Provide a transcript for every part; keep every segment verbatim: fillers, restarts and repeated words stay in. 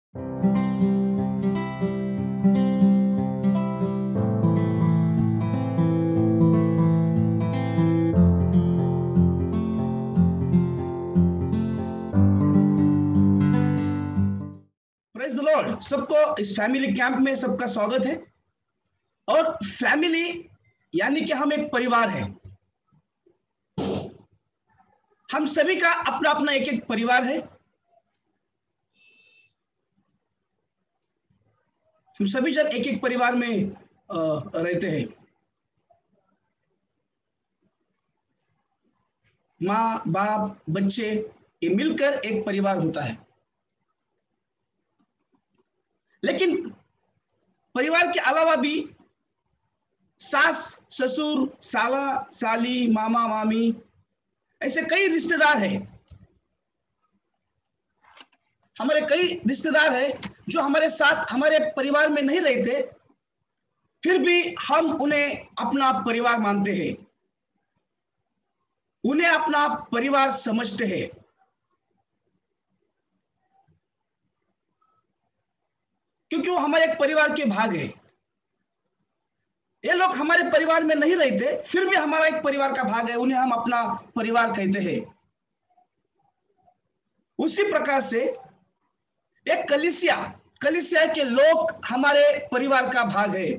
Praise the Lord. सबको इस family camp में सबका स्वागत है। और फैमिली यानी कि हम एक परिवार है। हम सभी का अपना अपना एक एक परिवार है। हम सभी जन एक एक परिवार में रहते हैं। माँ बाप बच्चे ये मिलकर एक परिवार होता है। लेकिन परिवार के अलावा भी सास ससुर साला साली मामा मामी ऐसे कई रिश्तेदार हैं। हमारे कई रिश्तेदार हैं जो हमारे साथ हमारे परिवार में नहीं रहते, फिर भी हम उन्हें अपना परिवार मानते हैं, उन्हें अपना परिवार समझते हैं। क्योंकि वो हमारे एक परिवार के भाग है। ये लोग हमारे परिवार में नहीं रहते, फिर भी हमारा एक परिवार का भाग है, उन्हें हम अपना परिवार कहते हैं। उसी प्रकार से एक कलीसिया कलीसिया के लोग हमारे परिवार का भाग है।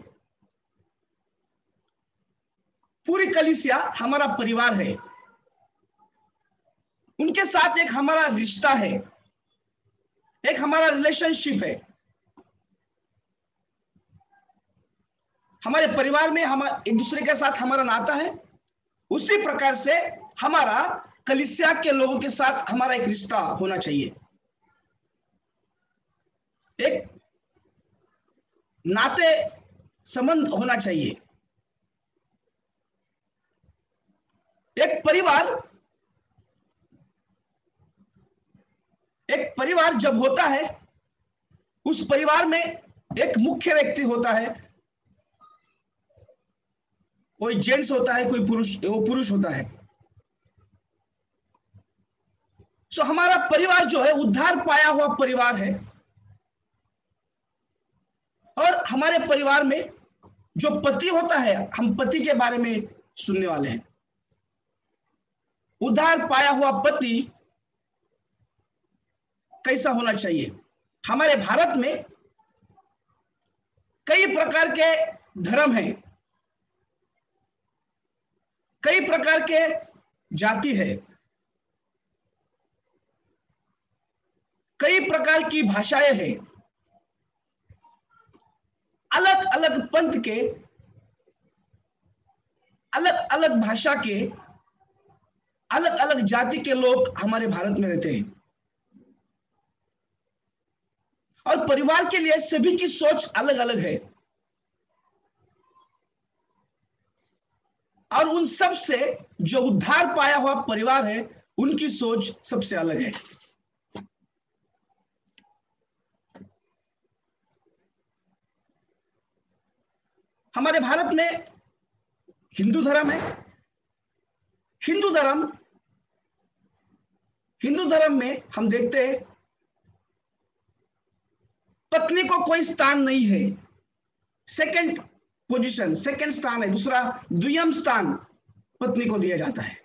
पूरी कलीसिया हमारा परिवार है। उनके साथ एक हमारा रिश्ता है, एक हमारा रिलेशनशिप है। हमारे परिवार में हम एक दूसरे के साथ हमारा नाता है। उसी प्रकार से हमारा कलीसिया के लोगों के साथ हमारा एक रिश्ता होना चाहिए, एक नाते संबंध होना चाहिए। एक परिवार एक परिवार जब होता है, उस परिवार में एक मुख्य व्यक्ति होता है। कोई जेंट्स होता है, कोई पुरुष वो पुरुष होता है। सो हमारा परिवार जो है उद्धार पाया हुआ परिवार है। और हमारे परिवार में जो पति होता है, हम पति के बारे में सुनने वाले हैं। उद्धार पाया हुआ पति कैसा होना चाहिए। हमारे भारत में कई प्रकार के धर्म हैं, कई प्रकार के जाति है, कई प्रकार की भाषाएं हैं। अलग अलग पंथ के, अलग अलग भाषा के, अलग अलग जाति के लोग हमारे भारत में रहते हैं। और परिवार के लिए सभी की सोच अलग अलग है। और उन सब से जो उद्धार पाया हुआ परिवार है, उनकी सोच सबसे अलग है। हमारे भारत में हिंदू धर्म है। हिंदू धर्म हिंदू धर्म में हम देखते हैं पत्नी को कोई स्थान नहीं है। सेकंड पोजीशन, सेकंड स्थान है, दूसरा द्वितीय स्थान पत्नी को दिया जाता है।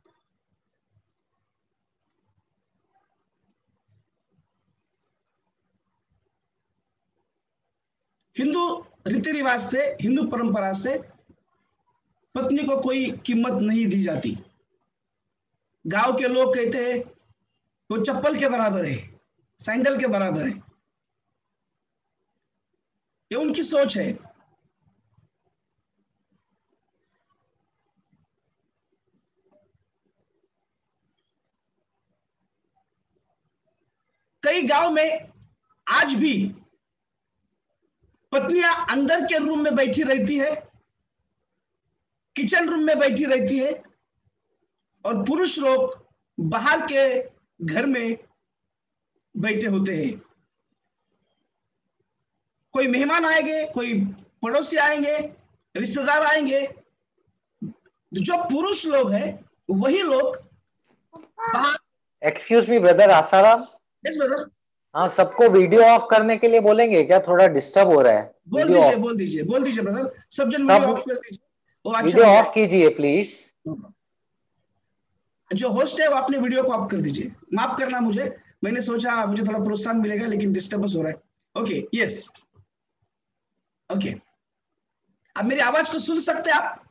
हिंदू रीति रिवाज से, हिंदू परंपरा से पत्नी को कोई कीमत नहीं दी जाती। गांव के लोग कहते हैं वो चप्पल के बराबर है, सैंडल के बराबर है। ये उनकी सोच है। कई गांव में आज भी पत्नियां अंदर के रूम में बैठी रहती है, किचन रूम में बैठी रहती है, और पुरुष लोग बाहर के घर में बैठे होते हैं। कोई मेहमान आएंगे, कोई पड़ोसी आएंगे, रिश्तेदार आएंगे, जो पुरुष लोग हैं वही लोग बाहर। Excuse me brother Asaram. Yes brother. हाँ, सबको वीडियो ऑफ करने के लिए बोलेंगे क्या? थोड़ा डिस्टर्ब हो रहा है। बोल वीडियो दीजिए ऑफ। बोल दीजिए बोल दीजिए ब्रदर, सब जन वीडियो ऑफ सब कर दीजिए, वो अच्छा वीडियो हो ऑफ कीजिए प्लीज। जाएगा। जो होस्ट है वो अपने वीडियो को ऑफ कर दीजिए, माफ करना मुझे, मैंने सोचा मुझे थोड़ा प्रोत्साहन मिलेगा लेकिन डिस्टर्बेंस हो रहा है। ओके यस ओके, अब मेरी आवाज को सुन सकते हैं आप?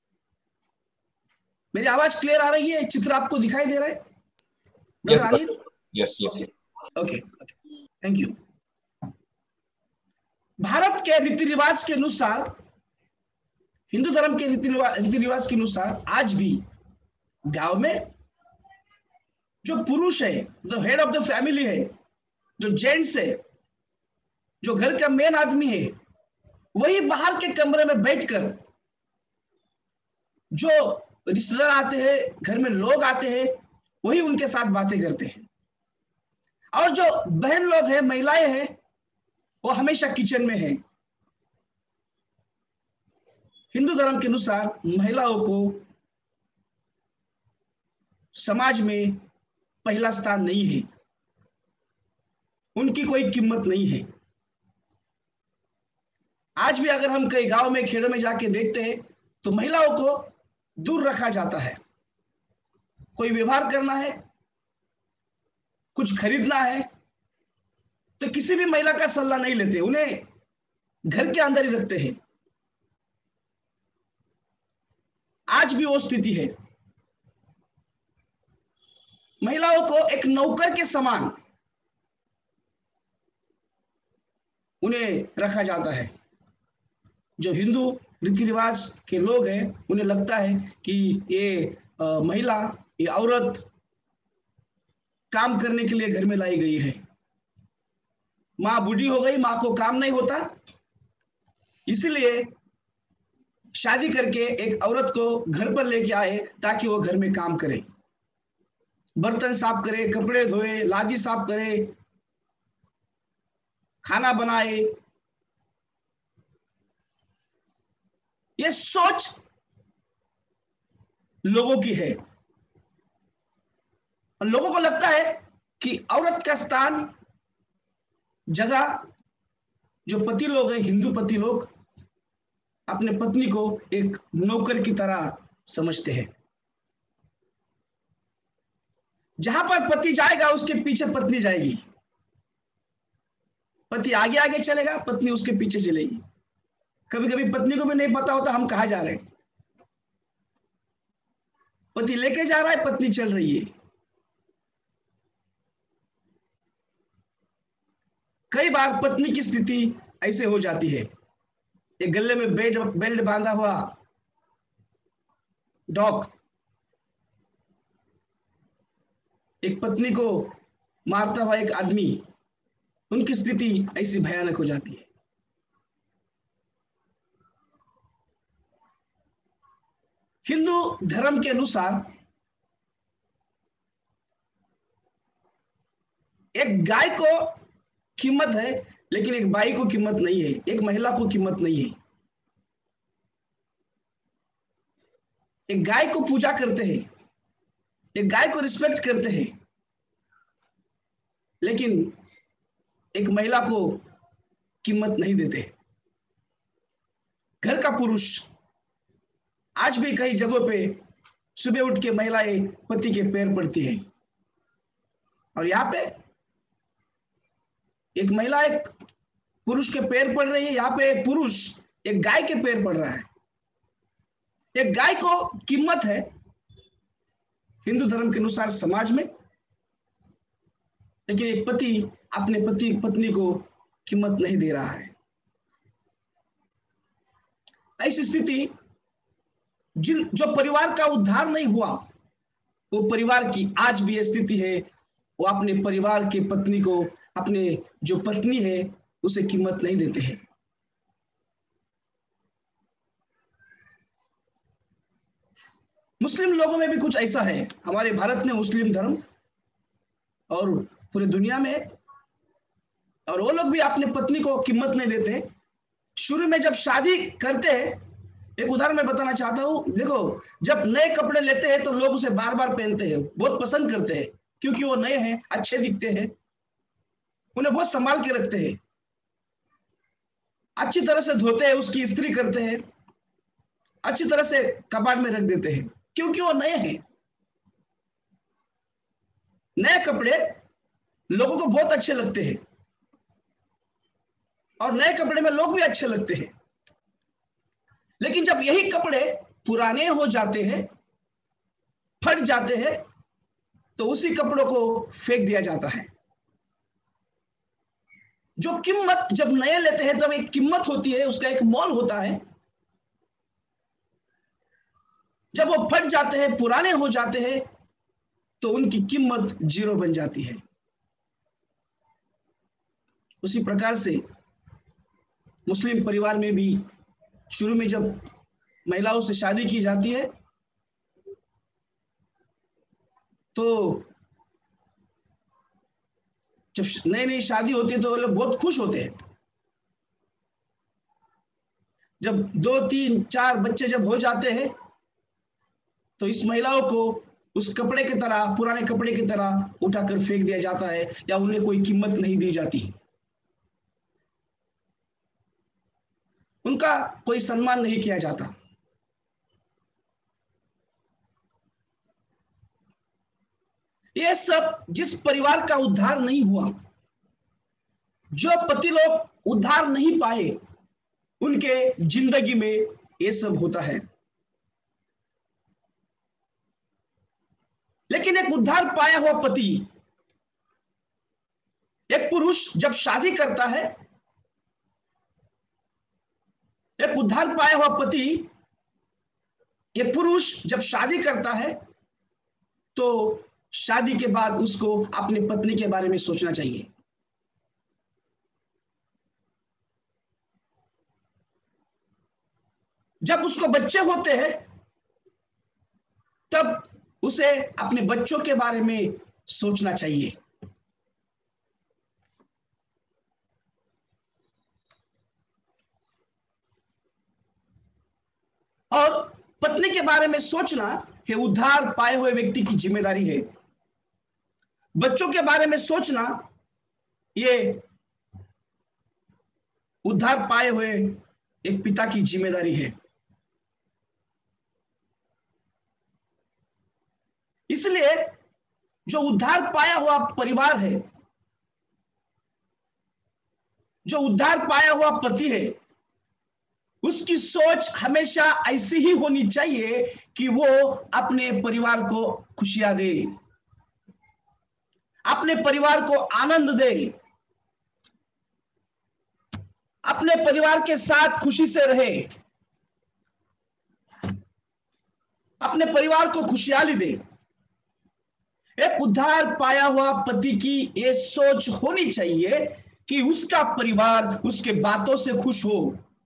मेरी आवाज क्लियर आ रही है? चित्र आपको दिखाई दे रहा है brother Yes, Anil? brother. Yes, yes. Okay thank you. Bharat के रीति रिवाज के अनुसार, हिंदू धर्म के रीति रीति रिवाज के अनुसार आज भी गांव में जो पुरुष है, जो हेड ऑफ द फैमिली है, जो जेंट्स है, जो घर का मेन आदमी है, वही बाहर के कमरे में बैठकर जो रिश्तेदार आते हैं, घर में लोग आते हैं, वही उनके साथ बातें करते हैं। और जो बहन लोग हैं, महिलाएं हैं, वो हमेशा किचन में है। हिंदू धर्म के अनुसार महिलाओं को समाज में पहला स्थान नहीं है, उनकी कोई कीमत नहीं है। आज भी अगर हम कई गांव में, खेड़ों में जाके देखते हैं तो महिलाओं को दूर रखा जाता है। कोई व्यवहार करना है, कुछ खरीदना है, तो किसी भी महिला का सलाह नहीं लेते, उन्हें घर के अंदर ही रखते हैं। आज भी वो स्थिति है। महिलाओं को एक नौकर के समान उन्हें रखा जाता है। जो हिंदू रीति रिवाज के लोग हैं, उन्हें लगता है कि ये आ, महिला, ये औरत काम करने के लिए घर में लाई गई है। माँ बूढ़ी हो गई, माँ को काम नहीं होता, इसलिए शादी करके एक औरत को घर पर लेके आए ताकि वो घर में काम करे, बर्तन साफ करे, कपड़े धोए, लादी साफ करे, खाना बनाए। ये सोच लोगों की है और लोगों को लगता है कि औरत का स्थान, जगह, जो पति लोग हैं, हिंदू पति लोग अपने पत्नी को एक नौकर की तरह समझते हैं। जहां पर पति जाएगा उसके पीछे पत्नी जाएगी, पति आगे आगे चलेगा, पत्नी उसके पीछे चलेगी। कभी कभी पत्नी को भी नहीं पता होता हम कहां जा रहे हैं। पति लेके जा रहा है, पत्नी चल रही है। कई बार पत्नी की स्थिति ऐसे हो जाती है, एक गले में बेल्ट बेल्ट बांधा हुआ डॉग एक पत्नी को मारता हुआ एक आदमी, उनकी स्थिति ऐसी भयानक हो जाती है। हिंदू धर्म के अनुसार एक गाय को कीमत है, लेकिन एक बाई को कीमत नहीं है, एक महिला को कीमत नहीं है। एक गाय को पूजा करते हैं, एक गाय को रिस्पेक्ट करते हैं, लेकिन एक महिला को कीमत नहीं देते। घर का पुरुष आज भी कई जगहों पे सुबह उठ के महिलाएं पति के पैर पड़ती है, और यहां पे एक महिला एक पुरुष के पैर पड़ रही है, यहां पे एक पुरुष एक गाय के पैर पड़ रहा है। एक गाय को कीमत है हिंदू धर्म के अनुसार समाज में, लेकिन एक पति अपने पति पत्नी को कीमत नहीं दे रहा है। ऐसी स्थिति, जिन जो परिवार का उद्धार नहीं हुआ, वो परिवार की आज भी स्थिति है, वो अपने परिवार के पत्नी को, अपने जो पत्नी है उसे कीमत नहीं देते हैं। मुस्लिम लोगों में भी कुछ ऐसा है। हमारे भारत में मुस्लिम धर्म और पूरे दुनिया में, और वो लोग भी अपने पत्नी को कीमत नहीं देते। शुरू में जब शादी करते हैं, एक उदाहरण मैं बताना चाहता हूं, देखो जब नए कपड़े लेते हैं तो लोग उसे बार बार पहनते हैं, बहुत पसंद करते हैं, क्योंकि वो नए हैं, अच्छे दिखते हैं। उन्हें बहुत संभाल के रखते हैं, अच्छी तरह से धोते हैं, उसकी इस्त्री करते हैं, अच्छी तरह से कबाड़ में रख देते हैं, क्योंकि वो नए हैं। नए कपड़े लोगों को बहुत अच्छे लगते हैं और नए कपड़े में लोग भी अच्छे लगते हैं। लेकिन जब यही कपड़े पुराने हो जाते हैं, फट जाते हैं, तो उसी कपड़ों को फेंक दिया जाता है। जो कीमत जब नए लेते हैं तब एक कीमत होती है, उसका एक मोल होता है। जब वो फट जाते हैं, पुराने हो जाते हैं, तो उनकी कीमत जीरो बन जाती है। उसी प्रकार से मुस्लिम परिवार में भी शुरू में जब महिलाओं से शादी की जाती है तो जब नई नई शादी होती है तो वो लोग बहुत खुश होते हैं। जब दो तीन चार बच्चे जब हो जाते हैं तो इस महिलाओं को उस कपड़े की तरह, पुराने कपड़े की तरह उठाकर फेंक दिया जाता है या उन्हें कोई कीमत नहीं दी जाती, उनका कोई सम्मान नहीं किया जाता। ये सब जिस परिवार का उद्धार नहीं हुआ, जो पति लोग उद्धार नहीं पाए, उनके जिंदगी में ये सब होता है। लेकिन एक उद्धार पाया हुआ पति, एक पुरुष जब शादी करता है, एक उद्धार पाया हुआ पति, एक पुरुष जब शादी करता है तो शादी के बाद उसको अपनी पत्नी के बारे में सोचना चाहिए। जब उसको बच्चे होते हैं तब उसे अपने बच्चों के बारे में सोचना चाहिए। और पत्नी के बारे में सोचना ये उद्धार पाए हुए व्यक्ति की जिम्मेदारी है। बच्चों के बारे में सोचना ये उद्धार पाए हुए एक पिता की जिम्मेदारी है। इसलिए जो उद्धार पाया हुआ परिवार है, जो उद्धार पाया हुआ पति है, उसकी सोच हमेशा ऐसी ही होनी चाहिए कि वो अपने परिवार को खुशियां दे, अपने परिवार को आनंद दे, अपने परिवार के साथ खुशी से रहे, अपने परिवार को खुशहाली दे। एक उद्धार पाया हुआ पति की ये सोच होनी चाहिए कि उसका परिवार उसके बातों से खुश हो,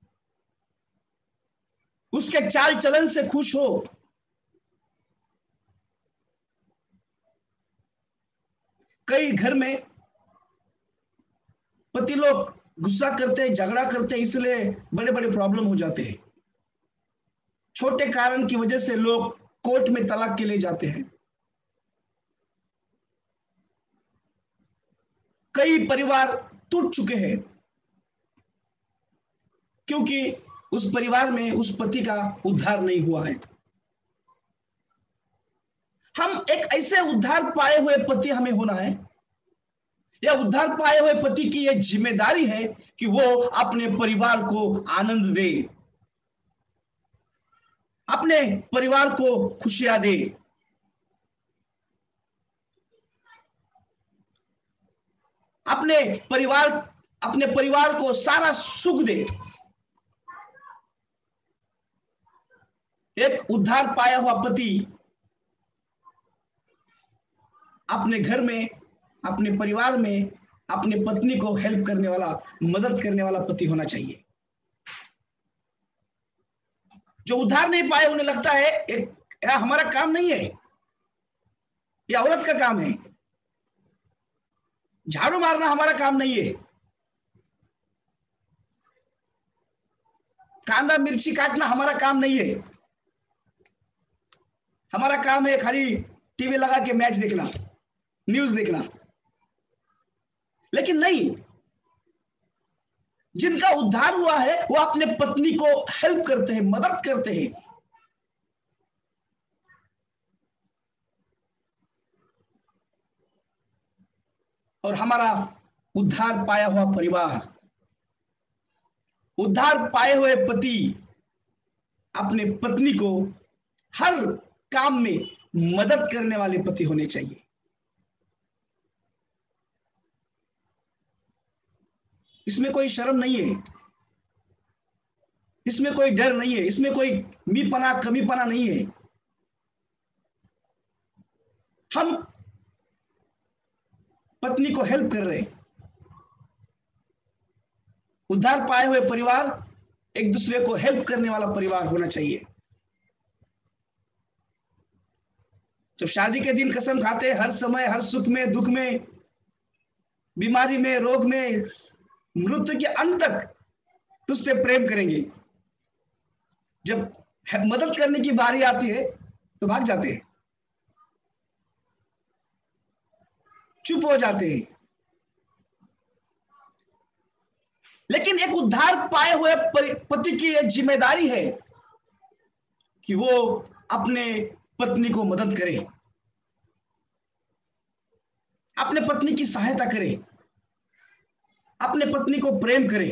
उसके चाल चलन से खुश हो। कई घर में पति लोग गुस्सा करते हैं, झगड़ा करते हैं, इसलिए बड़े बड़े प्रॉब्लम हो जाते हैं। छोटे कारण की वजह से लोग कोर्ट में तलाक के लिए जाते हैं। कई परिवार टूट चुके हैं क्योंकि उस परिवार में उस पति का उद्धार नहीं हुआ है। हम एक ऐसे उद्धार पाए हुए पति हमें होना है, या उद्धार पाए हुए पति की यह जिम्मेदारी है कि वो अपने परिवार को आनंद दे, अपने परिवार को खुशियां दे, अपने परिवार अपने परिवार को सारा सुख दे। एक उद्धार पाया हुआ पति अपने घर में, अपने परिवार में अपने पत्नी को हेल्प करने वाला, मदद करने वाला पति होना चाहिए। जो उद्धार नहीं पाए उन्हें लगता है एक हमारा काम नहीं है, यह औरत का काम है, झाड़ू मारना हमारा काम नहीं है, कांदा मिर्ची काटना हमारा काम नहीं है, हमारा काम है खाली टीवी लगा के मैच देखना, न्यूज देखना। लेकिन नहीं, जिनका उद्धार हुआ है वो अपने पत्नी को हेल्प करते हैं, मदद करते हैं। और हमारा उद्धार पाया हुआ परिवार, उद्धार पाए हुए पति अपने पत्नी को हर काम में मदद करने वाले पति होने चाहिए। इसमें कोई शर्म नहीं है, इसमें कोई डर नहीं है, इसमें कोई मीपना कमीपना नहीं है। हम पत्नी को हेल्प कर रहे हैं। उद्धार पाए हुए परिवार एक दूसरे को हेल्प करने वाला परिवार होना चाहिए। जब शादी के दिन कसम खाते हर समय, हर सुख में, दुख में, बीमारी में, रोग में, मृत्यु के अंत तक तुझसे प्रेम करेंगे, जब मदद करने की बारी आती है तो भाग जाते हैं, चुप हो जाते हैं। लेकिन एक उद्धार पाए हुए पति की एक जिम्मेदारी है कि वो अपने पत्नी को मदद करे, अपने पत्नी की सहायता करे, अपने पत्नी को प्रेम करे,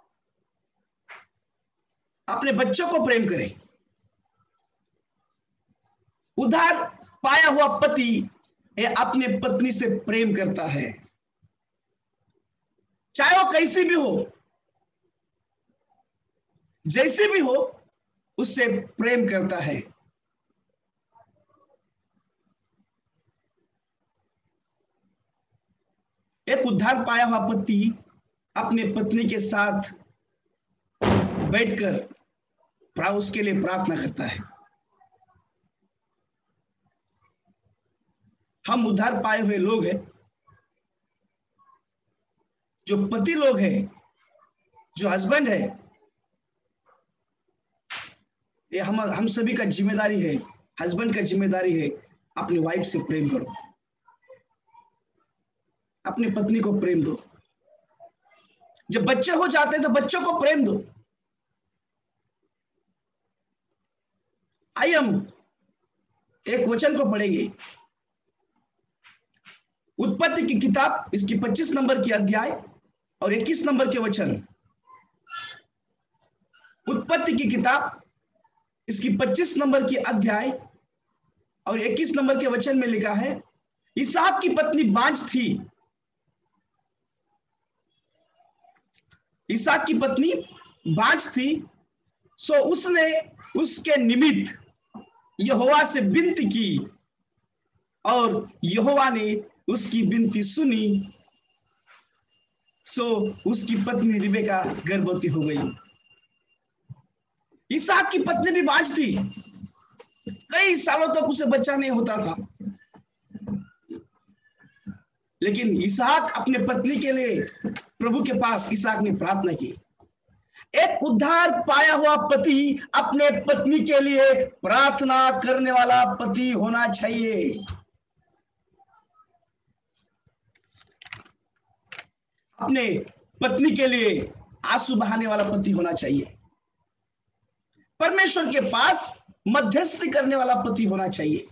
अपने बच्चों को प्रेम करे। उद्धार पाया हुआ पति ये अपने पत्नी से प्रेम करता है, चाहे वो कैसी भी हो, जैसे भी हो, उससे प्रेम करता है। एक उद्धार पाया हुआ पति अपने पत्नी के साथ बैठकर उसके लिए प्रार्थना करता है। हम उद्धार पाए हुए लोग हैं, जो पति लोग हैं, जो हस्बैंड है, ये हम हम सभी का जिम्मेदारी है, हस्बैंड का जिम्मेदारी है, अपनी वाइफ से प्रेम करो, अपनी पत्नी को प्रेम दो। जब बच्चे हो जाते हैं तो बच्चों को प्रेम दो। आइए हम एक वचन को पढ़ेंगे, उत्पत्ति की किताब, इसकी पच्चीस नंबर की अध्याय और इक्कीस नंबर के वचन। उत्पत्ति की किताब, इसकी पच्चीस नंबर की अध्याय और इक्कीस नंबर के वचन में लिखा है, इसहाक की पत्नी बांझ थी। इसहाक की पत्नी बांझ थी, सो उसने उसके निमित्त यहोवा से विनती की और यहोवा ने उसकी विनती सुनी, सो उसकी पत्नी रिबेका गर्भवती हो गई। इसहाक की पत्नी भी बांझ थी, कई सालों तक उसे बच्चा नहीं होता था, लेकिन इसहाक अपने पत्नी के लिए प्रभु के पास इसहाक ने प्रार्थना की। एक उद्धार पाया हुआ पति अपने पत्नी के लिए प्रार्थना करने वाला पति होना चाहिए। अपने पत्नी के लिए आंसू बहाने वाला पति होना चाहिए। परमेश्वर के पास मध्यस्थी करने वाला पति होना चाहिए।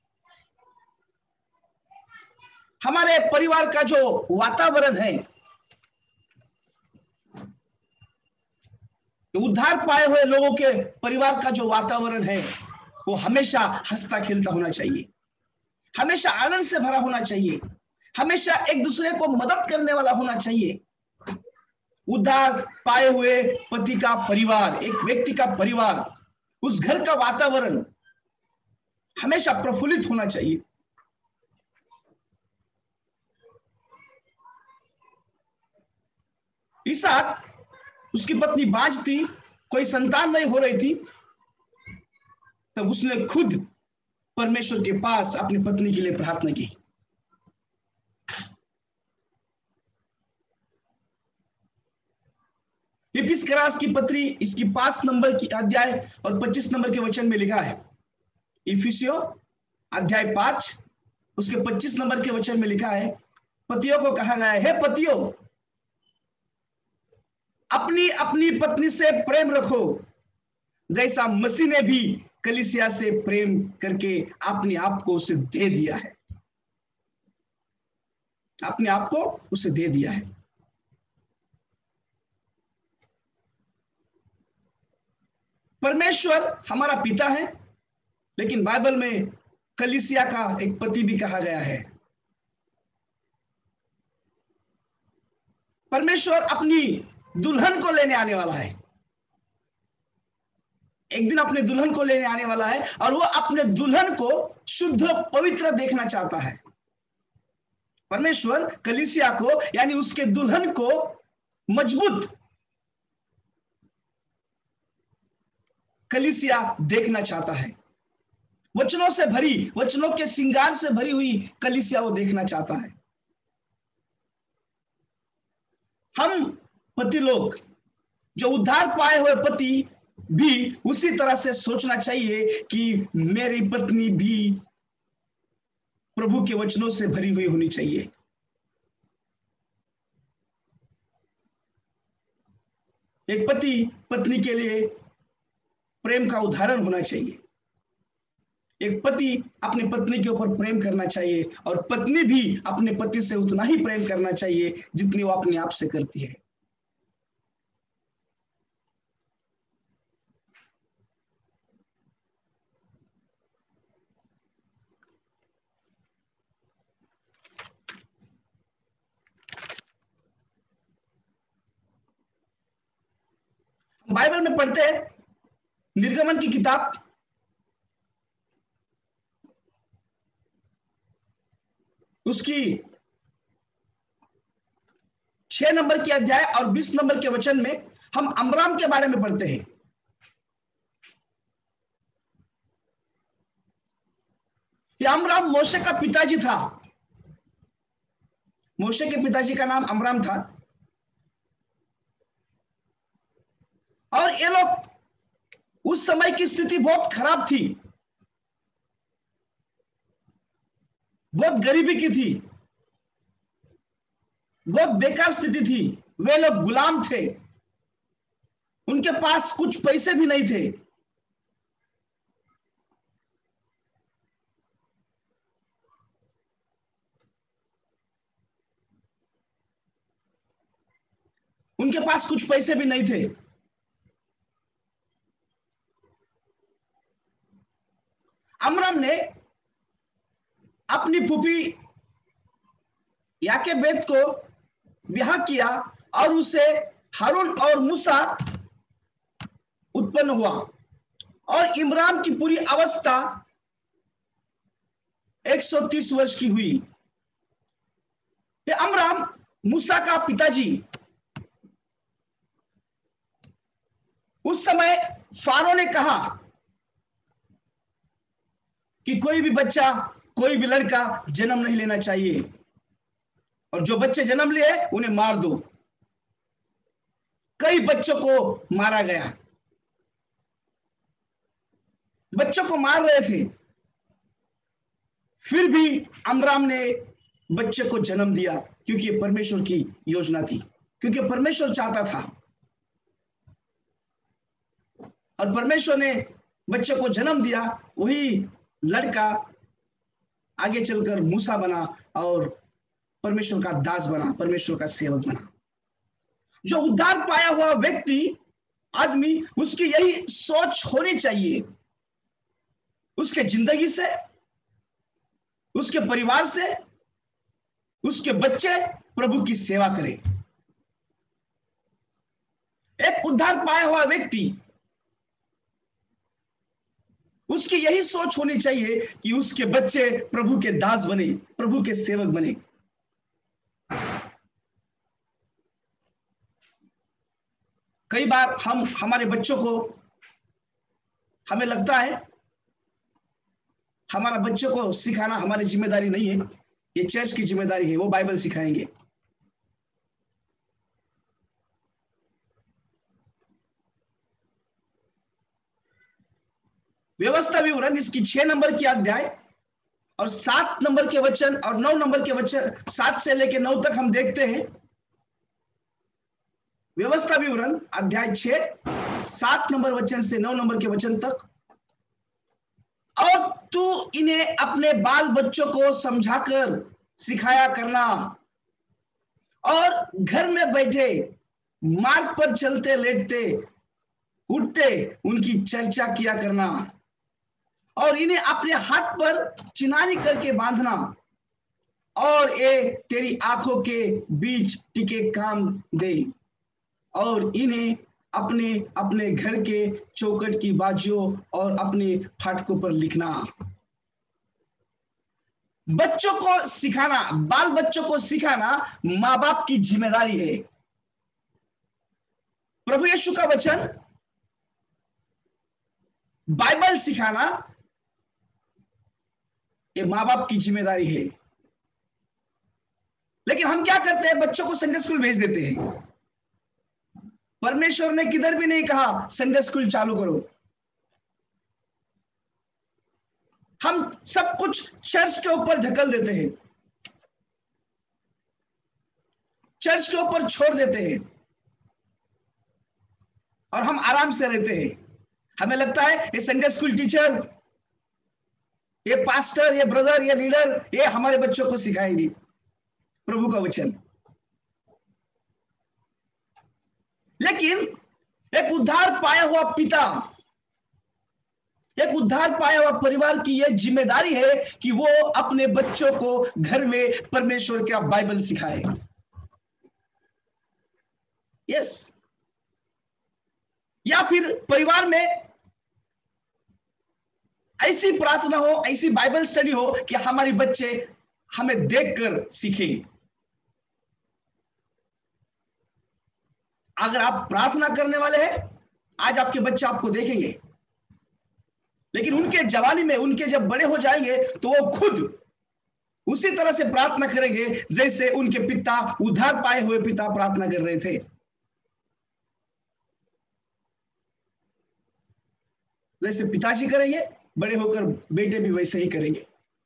हमारे परिवार का जो वातावरण है, उद्धार पाए हुए लोगों के परिवार का जो वातावरण है, वो हमेशा हंसता खेलता होना चाहिए, हमेशा आनंद से भरा होना चाहिए, हमेशा एक दूसरे को मदद करने वाला होना चाहिए। उद्धार पाए हुए पति का परिवार, एक व्यक्ति का परिवार, उस घर का वातावरण हमेशा प्रफुल्लित होना चाहिए। इसहाक, उसकी पत्नी बांझ थी, कोई संतान नहीं हो रही थी, तब उसने खुद परमेश्वर के पास अपनी पत्नी के लिए प्रार्थना की। इफिसियों की पत्री, इसकी पांच नंबर की अध्याय और पच्चीस नंबर के वचन में लिखा है। इफिसियों अध्याय पांच, उसके पच्चीस नंबर के वचन में लिखा है, पतियों को कहा गया है, हे पतियों, अपनी अपनी पत्नी से प्रेम रखो, जैसा मसीह ने भी कलीसिया से प्रेम करके अपने आप को उसे दे दिया है, अपने आप को उसे दे दिया है। परमेश्वर हमारा पिता है, लेकिन बाइबल में कलीसिया का एक पति भी कहा गया है। परमेश्वर अपनी दुल्हन को लेने आने वाला है, एक दिन अपने दुल्हन को लेने आने वाला है, और वो अपने दुल्हन को शुद्ध पवित्र देखना चाहता है। परमेश्वर कलीसिया को यानी उसके दुल्हन को मजबूत कलीसिया देखना चाहता है, वचनों से भरी, वचनों के श्रृंगार से भरी हुई कलीसिया वो देखना चाहता है। हम पति लोग, जो उद्धार पाए हुए पति, भी उसी तरह से सोचना चाहिए कि मेरी पत्नी भी प्रभु के वचनों से भरी हुई होनी चाहिए। एक पति पत्नी के लिए प्रेम का उदाहरण होना चाहिए। एक पति अपनी पत्नी के ऊपर प्रेम करना चाहिए, और पत्नी भी अपने पति से उतना ही प्रेम करना चाहिए जितनी वो अपने आप से करती है। बाइबल में पढ़ते हैं, निर्गमन की किताब उसकी छह नंबर की अध्याय और बीस नंबर के वचन में हम अमराम के बारे में पढ़ते हैं। ये अमराम मोशे का पिताजी था। मोशे के पिताजी का नाम अमराम था, और ये लोग, उस समय की स्थिति बहुत खराब थी, बहुत गरीबी की थी, बहुत बेकार स्थिति थी। वे लोग गुलाम थे, उनके पास कुछ पैसे भी नहीं थे। उनके पास कुछ पैसे भी नहीं थे। अमराम ने अपनी फूफी याकेबेत को ब्याह किया, और उसे हारून और मूसा उत्पन्न हुआ, और इमरान की पूरी अवस्था एक सौ तीस वर्ष की हुई। ये अमराम मूसा का पिताजी, उस समय फारो ने कहा कि कोई भी बच्चा, कोई भी लड़का जन्म नहीं लेना चाहिए, और जो बच्चे जन्म लिए उन्हें मार दो। कई बच्चों को मारा गया, बच्चों को मार रहे थे, फिर भी अमराम ने बच्चे को जन्म दिया, क्योंकि ये परमेश्वर की योजना थी, क्योंकि परमेश्वर चाहता था। और परमेश्वर ने बच्चे को जन्म दिया। वही लड़का आगे चलकर मूसा बना, और परमेश्वर का दास बना, परमेश्वर का सेवक बना। जो उद्धार पाया हुआ व्यक्ति, आदमी, उसकी यही सोच होनी चाहिए, उसके जिंदगी से, उसके परिवार से, उसके बच्चे प्रभु की सेवा करें। एक उद्धार पाया हुआ व्यक्ति, उसकी यही सोच होनी चाहिए कि उसके बच्चे प्रभु के दास बने, प्रभु के सेवक बने। कई बार हम हमारे बच्चों को, हमें लगता है हमारा बच्चों को सिखाना हमारी जिम्मेदारी नहीं है, ये चर्च की जिम्मेदारी है, वो बाइबल सिखाएंगे। व्यवस्था विवरण इसकी छह नंबर की अध्याय और सात नंबर के वचन और नौ नंबर के वचन, सात से लेकर नौ तक हम देखते हैं व्यवस्था विवरण अध्याय छह सात नंबर वचन से नौ नंबर के वचन तक। और तू इन्हें अपने बाल बच्चों को समझाकर सिखाया करना और घर में बैठे मार्ग पर चलते लेटते उठते उनकी चर्चा किया करना और इन्हें अपने हाथ पर चिनारी करके बांधना और ये तेरी आंखों के बीच टिके काम दे और इन्हें अपने अपने घर के चौखट की बाजुओं और अपने फाटकों पर लिखना। बच्चों को सिखाना, बाल बच्चों को सिखाना माँ बाप की जिम्मेदारी है। प्रभु यीशु का वचन, बाइबल सिखाना ये माँ बाप की जिम्मेदारी है। लेकिन हम क्या करते हैं, बच्चों को संडे स्कूल भेज देते हैं। परमेश्वर ने किधर भी नहीं कहा संडे स्कूल चालू करो। हम सब कुछ चर्च के ऊपर धकेल देते हैं, चर्च के ऊपर छोड़ देते हैं और हम आराम से रहते हैं। हमें लगता है ये संडे स्कूल टीचर, ये पास्टर, ये ब्रदर, ये लीडर, ये हमारे बच्चों को सिखाएंगे प्रभु का वचन। लेकिन एक उद्धार पाया हुआ पिता, एक उद्धार पाया हुआ परिवार की यह जिम्मेदारी है कि वो अपने बच्चों को घर में परमेश्वर का बाइबल सिखाए। यस, या फिर परिवार में ऐसी प्रार्थना हो, ऐसी बाइबल स्टडी हो कि हमारे बच्चे हमें देखकर सीखे। अगर आप प्रार्थना करने वाले हैं, आज आपके बच्चे आपको देखेंगे, लेकिन उनके जवानी में, उनके जब बड़े हो जाएंगे तो वो खुद उसी तरह से प्रार्थना करेंगे जैसे उनके पिता, उद्धार पाए हुए पिता प्रार्थना कर रहे थे। जैसे पिताजी करेंगे, बड़े होकर बेटे भी वैसे ही करेंगे।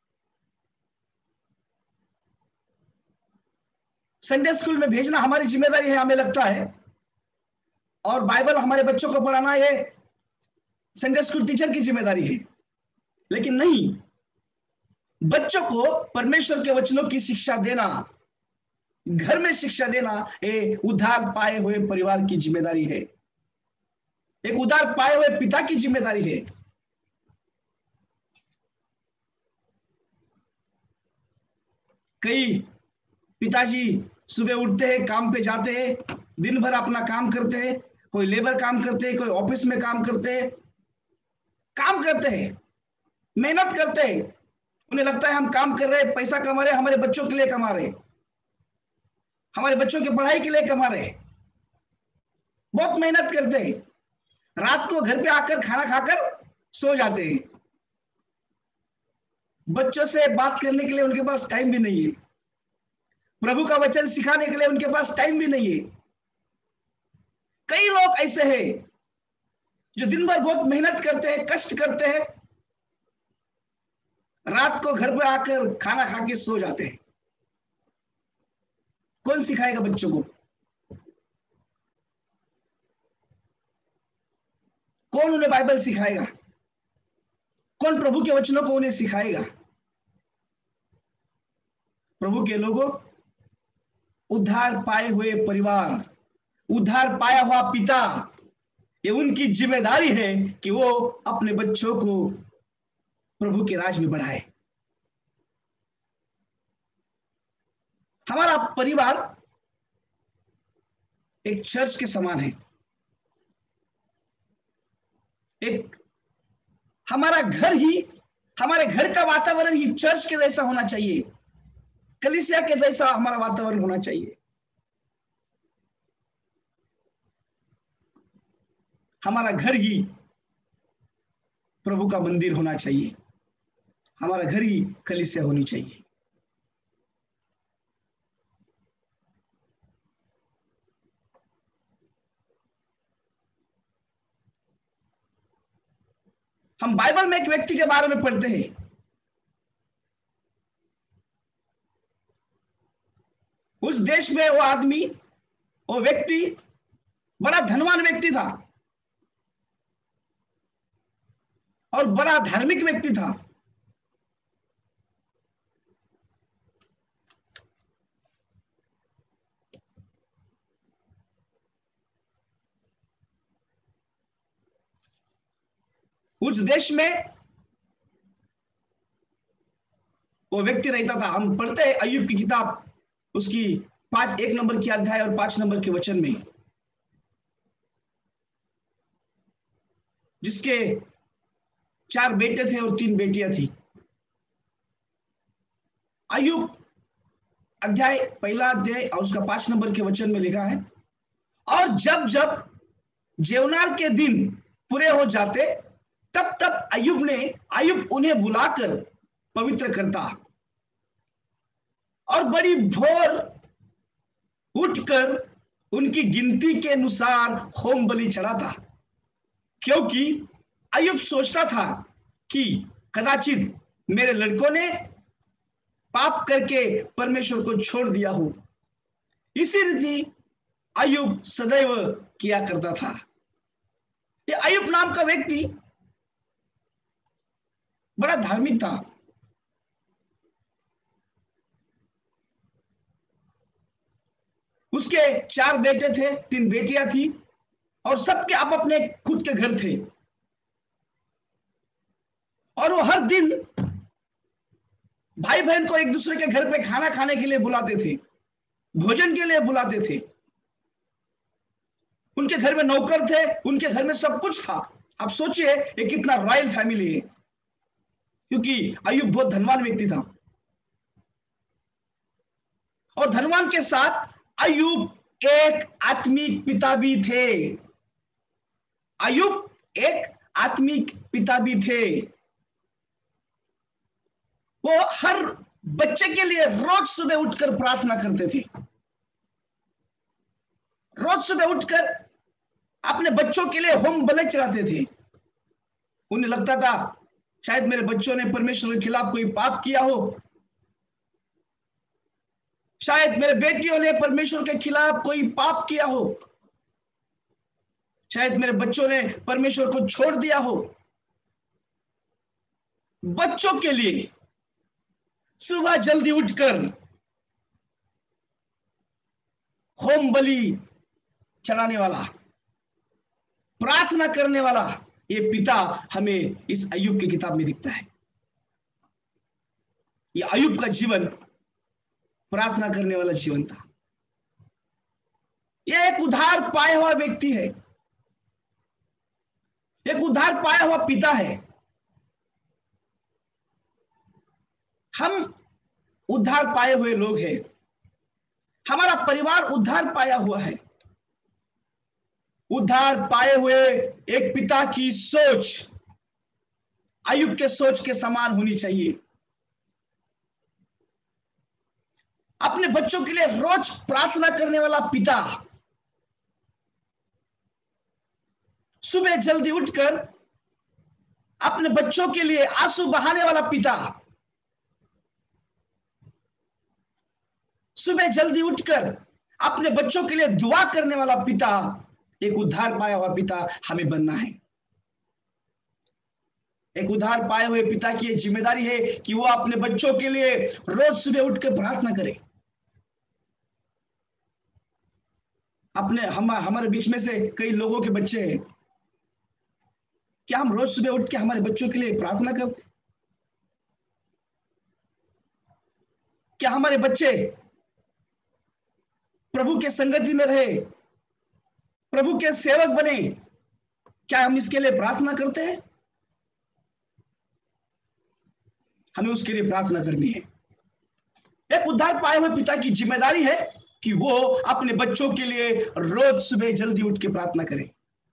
संडे स्कूल में भेजना हमारी जिम्मेदारी है, हमें लगता है, और बाइबल हमारे बच्चों को पढ़ाना ये संडे स्कूल टीचर की जिम्मेदारी है। लेकिन नहीं, बच्चों को परमेश्वर के वचनों की शिक्षा देना, घर में शिक्षा देना ये उद्धार पाए हुए परिवार की जिम्मेदारी है, एक उद्धार पाए हुए पिता की जिम्मेदारी है। कई पिताजी सुबह उठते हैं, काम पे जाते हैं, दिन भर अपना काम करते हैं, कोई लेबर काम करते हैं, कोई ऑफिस में काम करते हैं, काम करते हैं, मेहनत करते हैं। उन्हें लगता है हम काम कर रहे हैं, पैसा कमा रहे, हमारे बच्चों के लिए कमा रहे, हमारे बच्चों की पढ़ाई के लिए कमा रहे, बहुत मेहनत करते हैं। रात को घर पे आकर खाना खाकर सो जाते हैं। बच्चों से बात करने के लिए उनके पास टाइम भी नहीं है, प्रभु का वचन सिखाने के लिए उनके पास टाइम भी नहीं है। कई लोग ऐसे हैं जो दिन भर बहुत मेहनत करते हैं, कष्ट करते हैं, रात को घर पर आकर खाना खा के सो जाते हैं। कौन सिखाएगा बच्चों को? कौन उन्हें बाइबल सिखाएगा? कौन प्रभु के वचनों को उन्हें सिखाएगा? प्रभु के लोगों, उद्धार पाए हुए परिवार, उद्धार पाया हुआ पिता, ये उनकी जिम्मेदारी है कि वो अपने बच्चों को प्रभु के राज में बढ़ाए। हमारा परिवार एक चर्च के समान है। एक हमारा घर ही, हमारे घर का वातावरण ही चर्च के जैसा होना चाहिए, कलीसिया के जैसा हमारा वातावरण होना चाहिए। हमारा घर ही प्रभु का मंदिर होना चाहिए, हमारा घर ही कलीसिया होनी चाहिए। हम बाइबल में एक व्यक्ति के बारे में पढ़ते हैं, देश में वो आदमी, वो व्यक्ति बड़ा धनवान व्यक्ति था और बड़ा धार्मिक व्यक्ति था। उस देश में वो व्यक्ति रहता था। हम पढ़ते हैं अय्यूब की किताब, उसकी पांच एक नंबर की अध्याय और पांच नंबर के वचन में, जिसके चार बेटे थे और तीन बेटियां थी। अय्यूब अध्याय पहला अध्याय और उसका पांच नंबर के वचन में लिखा है, और जब जब जेवनार के दिन पूरे हो जाते तब तब अय्यूब ने अय्यूब उन्हें बुलाकर पवित्र करता और बड़ी भोर उठकर उनकी गिनती के अनुसार होम बलि चढ़ाता, क्योंकि अय्यूब सोचता था कि कदाचित मेरे लड़कों ने पाप करके परमेश्वर को छोड़ दिया हो। इसी रीति अय्यूब सदैव किया करता था। ये अय्यूब नाम का व्यक्ति बड़ा धार्मिक था। उसके चार बेटे थे, तीन बेटियां थी और सबके आप अपने खुद के घर थे। और वो हर दिन भाई बहन को एक दूसरे के घर पे खाना खाने के लिए बुलाते थे, भोजन के लिए बुलाते थे। उनके घर में नौकर थे, उनके घर में सब कुछ था। आप सोचिए ये कितना रॉयल फैमिली है, क्योंकि अय्यूब बहुत धनवान व्यक्ति था। और धनवान के साथ अय्यूब एक आत्मिक पिता भी थे। अय्यूब एक आत्मिक पिता भी थे। वो हर बच्चे के लिए रोज सुबह उठकर प्रार्थना करते थे। रोज सुबह उठकर अपने बच्चों के लिए होम बलि चढ़ाते थे। उन्हें लगता था शायद मेरे बच्चों ने परमेश्वर के खिलाफ कोई पाप किया हो, शायद मेरे बेटियों ने परमेश्वर के खिलाफ कोई पाप किया हो, शायद मेरे बच्चों ने परमेश्वर को छोड़ दिया हो। बच्चों के लिए सुबह जल्दी उठकर होम बलि चढ़ाने वाला, प्रार्थना करने वाला ये पिता हमें इस अय्यूब की किताब में दिखता है। ये अय्यूब का जीवन प्रार्थना करने वाला जीवन था। यह एक उद्धार पाया हुआ व्यक्ति है, एक उद्धार पाया हुआ पिता है। हम उद्धार पाए हुए लोग हैं। हमारा परिवार उद्धार पाया हुआ है। उद्धार पाए हुए एक पिता की सोच अय्यूब के सोच के समान होनी चाहिए। अपने बच्चों के लिए रोज प्रार्थना करने वाला पिता, सुबह जल्दी उठकर अपने बच्चों के लिए आंसू बहाने वाला पिता, सुबह जल्दी उठकर अपने बच्चों के लिए दुआ करने वाला पिता, एक उद्धार पाया हुआ पिता हमें बनना है। एक उद्धार पाए हुए पिता की जिम्मेदारी है कि वो अपने बच्चों के लिए रोज सुबह उठकर प्रार्थना करे। अपने हम हमारे बीच में से कई लोगों के बच्चे हैं, क्या हम रोज सुबह उठ के हमारे बच्चों के लिए प्रार्थना करते? क्या हमारे बच्चे प्रभु के संगति में रहे, प्रभु के सेवक बने? क्या हम इसके लिए प्रार्थना करते हैं? हमें उसके लिए प्रार्थना करनी है। एक उद्धार पाए हुए पिता की जिम्मेदारी है कि वो अपने बच्चों के लिए रोज सुबह जल्दी उठ के प्रार्थना करे।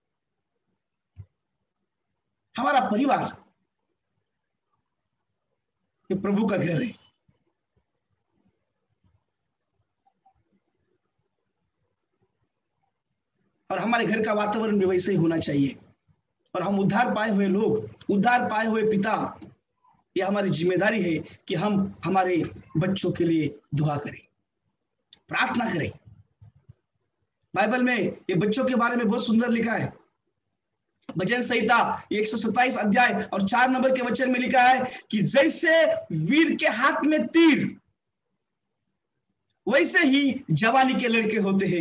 हमारा परिवार ये प्रभु का घर है। और हमारे घर का वातावरण भी वैसे ही होना चाहिए। और हम उद्धार पाए हुए लोग, उद्धार पाए हुए पिता, यह हमारी जिम्मेदारी है कि हम हमारे बच्चों के लिए दुआ करें। प्रार्थना करें। बाइबल में ये बच्चों के बारे में बहुत सुंदर लिखा है। भजन संहिता एक सौ सत्ताईस अध्याय और चार नंबर के वचन में लिखा है कि जैसे वीर के हाथ में तीर, वैसे ही जवानी के लड़के होते हैं।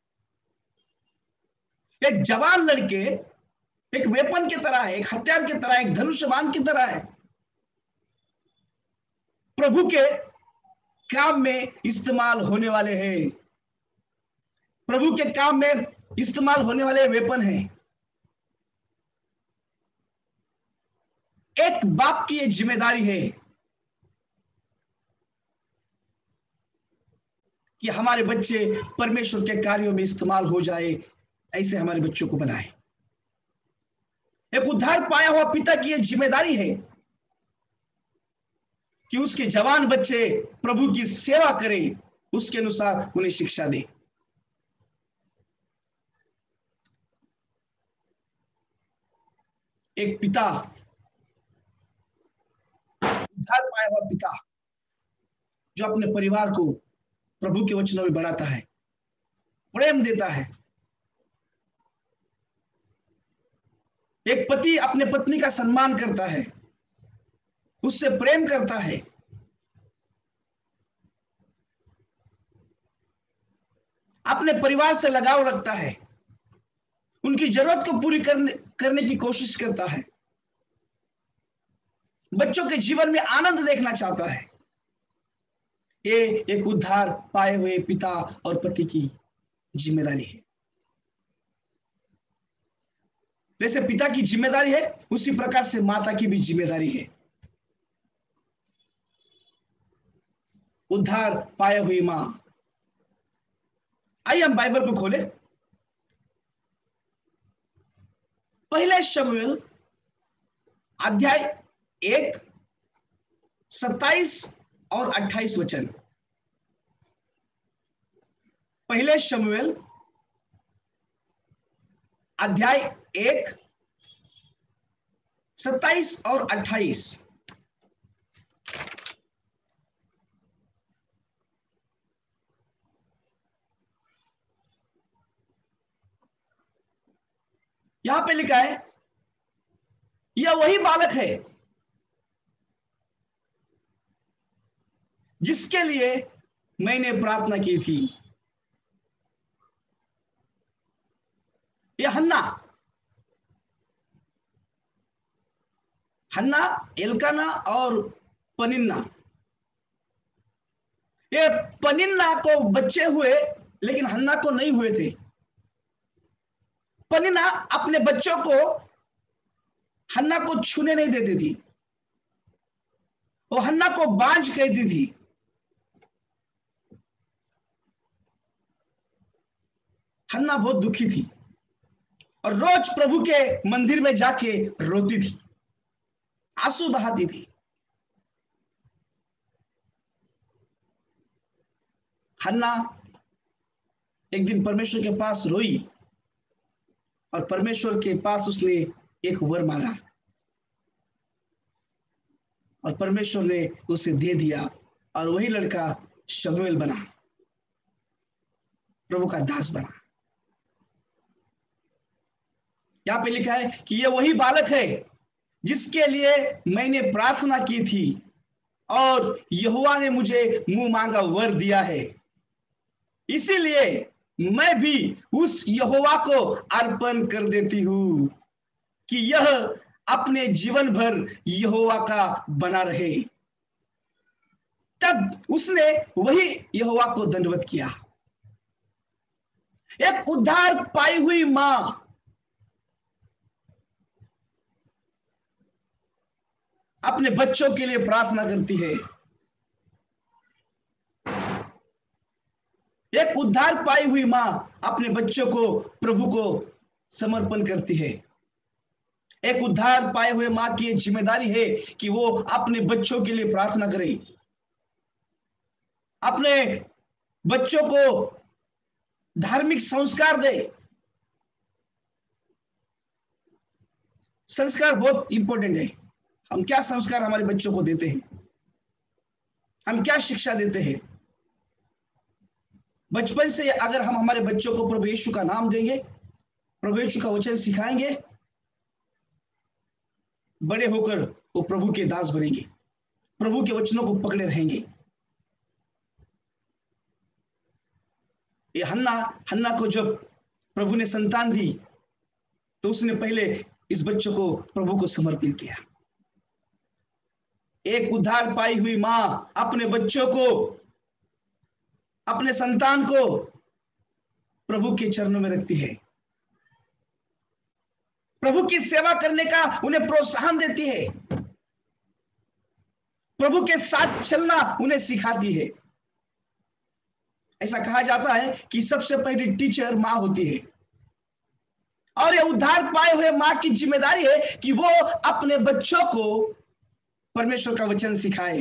एक जवान लड़के एक वेपन की तरह है, एक हथियार की तरह, एक धनुष्यबाण की तरह है, प्रभु के काम में इस्तेमाल होने वाले हैं, प्रभु के काम में इस्तेमाल होने वाले वेपन हैं। एक बाप की ये जिम्मेदारी है कि हमारे बच्चे परमेश्वर के कार्यों में इस्तेमाल हो जाए, ऐसे हमारे बच्चों को बनाए। एक उद्धार पाया हुआ पिता की यह जिम्मेदारी है कि उसके जवान बच्चे प्रभु की सेवा करें, उसके अनुसार उन्हें शिक्षा दे। एक पिता, उद्धार पाया हुआ पिता जो अपने परिवार को प्रभु के वचनों में बढ़ाता है, प्रेम देता है। एक पति अपने पत्नी का सम्मान करता है, उससे प्रेम करता है, अपने परिवार से लगाव रखता है, उनकी जरूरत को पूरी करने करने की कोशिश करता है, बच्चों के जीवन में आनंद देखना चाहता है। ये एक उद्धार पाए हुए पिता और पति की जिम्मेदारी है। जैसे पिता की जिम्मेदारी है, उसी प्रकार से माता की भी जिम्मेदारी है। उद्धार पाए हुई मां। आइए हम बाइबल को खोलें। पहले शमूएल अध्याय एक सत्ताईस और अट्ठाईस वचन। पहले शमूएल अध्याय एक सत्ताईस और अट्ठाईस। यहां पे लिखा है, यह वही बालक है जिसके लिए मैंने प्रार्थना की थी। यह हन्ना, हन्ना, एल्काना और पनिन्ना। ये पनिन्ना को बच्चे हुए लेकिन हन्ना को नहीं हुए थे। पनिन्ना अपने बच्चों को हन्ना को छूने नहीं देती थी, वो हन्ना को बांझ कहती थी। हन्ना बहुत दुखी थी और रोज प्रभु के मंदिर में जाके रोती थी, आंसू बहाती थी। हन्ना एक दिन परमेश्वर के पास रोई और परमेश्वर के पास उसने एक वर मांगा और परमेश्वर ने उसे दे दिया और वही लड़का शमूएल बना, प्रभु का दास बना। यहां पे लिखा है कि यह वही बालक है जिसके लिए मैंने प्रार्थना की थी और यहोवा ने मुझे मुंह मांगा वर दिया है, इसीलिए मैं भी उस यहोवा को अर्पण कर देती हूं कि यह अपने जीवन भर यहोवा का बना रहे। तब उसने वही यहोवा को दंडवत किया। एक उद्धार पाई हुई मां अपने बच्चों के लिए प्रार्थना करती है। एक उद्धार पाई हुई मां अपने बच्चों को प्रभु को समर्पण करती है। एक उद्धार पाए हुए मां की जिम्मेदारी है कि वो अपने बच्चों के लिए प्रार्थना करे, अपने बच्चों को धार्मिक संस्कार दे। संस्कार बहुत इंपॉर्टेंट है। हम क्या संस्कार हमारे बच्चों को देते हैं, हम क्या शिक्षा देते हैं। बचपन से अगर हम हमारे बच्चों को प्रभु यीशु का नाम देंगे, प्रभु यीशु का वचन सिखाएंगे, बड़े होकर वो प्रभु के दास बनेंगे, प्रभु के वचनों को पकड़े रहेंगे। ये हन्ना हन्ना को जब प्रभु ने संतान दी तो उसने पहले इस बच्चों को प्रभु को समर्पित किया। एक उद्धार पाई हुई मां अपने बच्चों को, अपने संतान को प्रभु के चरणों में रखती है, प्रभु की सेवा करने का उन्हें प्रोत्साहन देती है, प्रभु के साथ चलना उन्हें सिखाती है। ऐसा कहा जाता है कि सबसे पहली टीचर मां होती है, और यह उद्धार पाए हुए मां की जिम्मेदारी है कि वो अपने बच्चों को परमेश्वर का वचन सिखाए।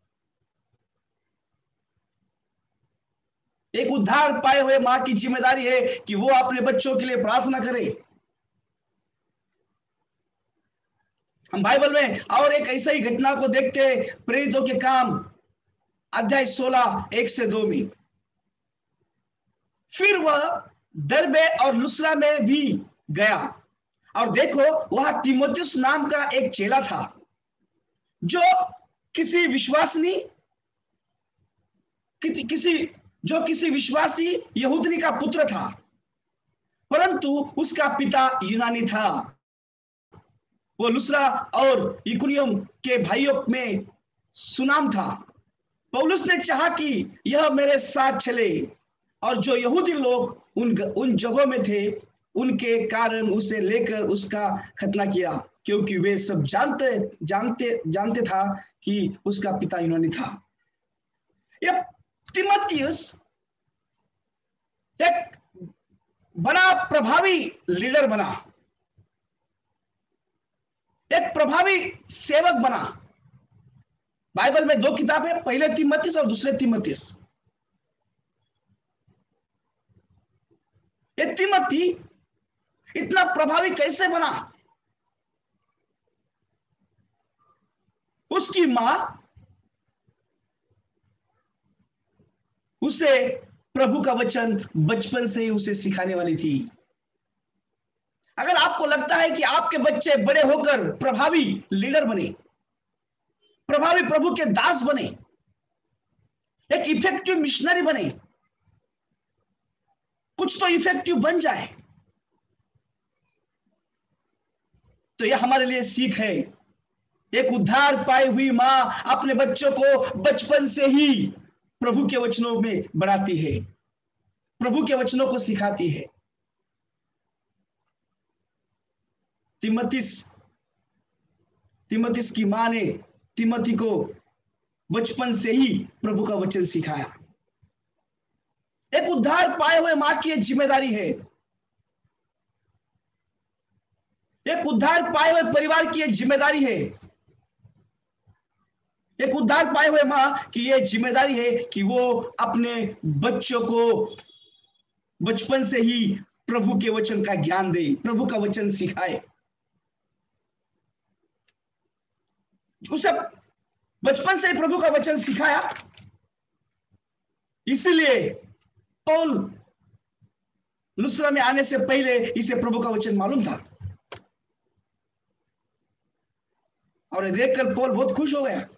एक उद्धार पाए हुए मां की जिम्मेदारी है कि वो अपने बच्चों के लिए प्रार्थना करे। हम बाइबल में और एक ऐसा ही घटना को देखते हैं, प्रेरितों के काम अध्याय सोलह एक से दो में। फिर वह दरबे और लुस्रा में भी गया, और देखो वहां तीमुथियुस नाम का एक चेला था, जो किसी विश्वासनी कि, किसी जो किसी विश्वासी यहूदनी का पुत्र था, परंतु उसका पिता यूनानी था। वो लुस्रा और इकुनियम के भाइयों में सुनाम था। पौलुस ने चाहा कि यह मेरे साथ चले, और जो यहूदी लोग उन उन जगहों में थे उनके कारण उसे लेकर उसका खतना किया, क्योंकि वे सब जानते जानते जानते था कि उसका पिता यूनानी था। यह तीमुथियुस एक बड़ा प्रभावी लीडर बना, एक प्रभावी सेवक बना। बाइबल में दो किताब है, पहले तीमुथियुस और दूसरे तीमुथियुस। ये तीमुथी इतना प्रभावी कैसे बना? उसकी मां उसे प्रभु का वचन बचपन से ही उसे सिखाने वाली थी। अगर आपको लगता है कि आपके बच्चे बड़े होकर प्रभावी लीडर बने, प्रभावी प्रभु के दास बने, एक इफेक्टिव मिशनरी बने, कुछ तो इफेक्टिव बन जाए, तो यह हमारे लिए सीख है। एक उद्धार पाई हुई मां अपने बच्चों को बचपन से ही प्रभु के वचनों में बढ़ाती है, प्रभु के वचनों को सिखाती है। तीमुथियुस तीमुथियुस की मां ने तीमुथी को बचपन से ही प्रभु का वचन सिखाया। एक उद्धार पाए हुए मां की जिम्मेदारी है, एक उद्धार पाए हुए परिवार की एक जिम्मेदारी है, एक उद्धार पाए हुए मां की यह जिम्मेदारी है कि वो अपने बच्चों को बचपन से ही प्रभु के वचन का ज्ञान दे, प्रभु का वचन सिखाए। उसे बचपन से ही प्रभु का वचन सिखाया, इसलिए पौल लुस्रा में आने से पहले इसे प्रभु का वचन मालूम था, और देखकर पौल बहुत खुश हो गया।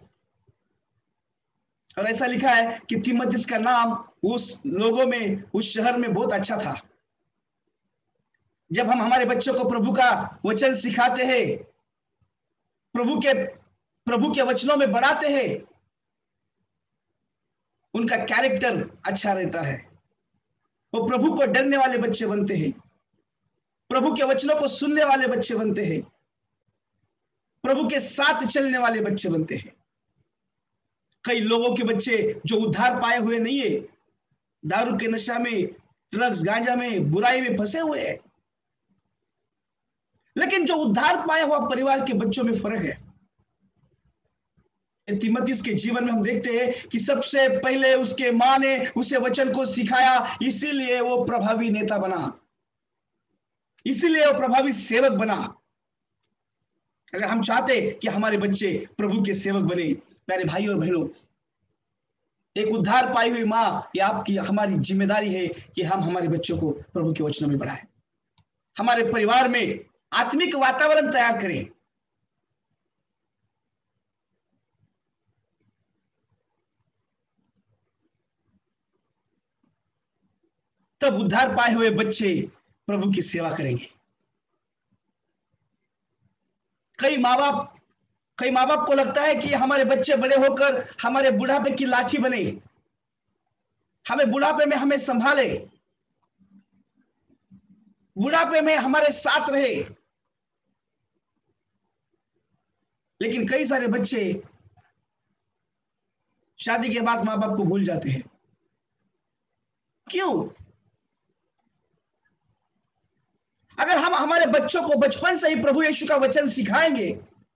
और ऐसा लिखा है कि तीमुथियुस का नाम उस लोगों में, उस शहर में बहुत अच्छा था। जब हम हमारे बच्चों को प्रभु का वचन सिखाते हैं, प्रभु के प्रभु के वचनों में बढ़ाते हैं, उनका कैरेक्टर अच्छा रहता है। वो प्रभु को डरने वाले बच्चे बनते हैं, प्रभु के वचनों को सुनने वाले बच्चे बनते हैं, प्रभु के साथ चलने वाले बच्चे बनते हैं। कई लोगों के बच्चे जो उद्धार पाए हुए नहीं है, दारू के नशा में, ड्रग्स गांजा में, बुराई में फंसे हुए हैं। लेकिन जो उद्धार पाया हुआ परिवार के बच्चों में फर्क है। तीमुथियुस के जीवन में हम देखते हैं कि सबसे पहले उसके मां ने उसे वचन को सिखाया, इसीलिए वो प्रभावी नेता बना, इसीलिए वो प्रभावी सेवक बना। अगर हम चाहते कि हमारे बच्चे प्रभु के सेवक बने, प्यारे भाई और बहनों, एक उद्धार पाई हुई माँ, ये आपकी हमारी जिम्मेदारी है कि हम हमारे बच्चों को प्रभु के वचनों में बढ़ाएं, हमारे परिवार में आत्मिक वातावरण तैयार करें। तब उद्धार पाए हुए बच्चे प्रभु की सेवा करेंगे। कई माँ बाप कई माँ बाप को लगता है कि हमारे बच्चे बड़े होकर हमारे बुढ़ापे की लाठी बने, हमें बुढ़ापे में हमें संभाले, बुढ़ापे में हमारे साथ रहे। लेकिन कई सारे बच्चे शादी के बाद माँ बाप को भूल जाते हैं। क्यों? अगर हम हमारे बच्चों को बचपन से ही प्रभु यीशु का वचन सिखाएंगे,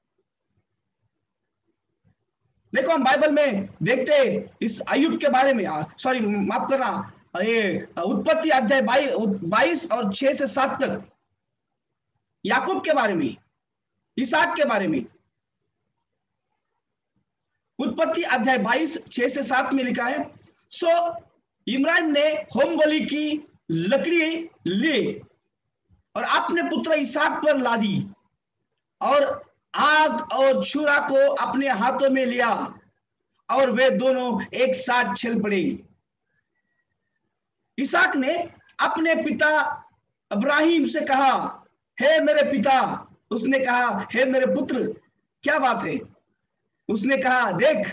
देखो हम बाइबल में देखते हैं इस अय्यूब के बारे में, सॉरी माफ करना, ये उत्पत्ति अध्याय बाईस और छह से सात तक याकूब के बारे में, इसहाक के बारे में। उत्पत्ति अध्याय बाईस छह से सात में लिखा है, सो इमरान ने होम बलि की लकड़ी ली और अपने पुत्र इसहाक पर लादी और आग और छुरा को अपने हाथों में लिया और वे दोनों एक साथ चल पड़े। इसहाक ने अपने पिता अब्राहिम से कहा, हे मेरे पिता। उसने कहा, हे मेरे पुत्र, क्या बात है? उसने कहा, देख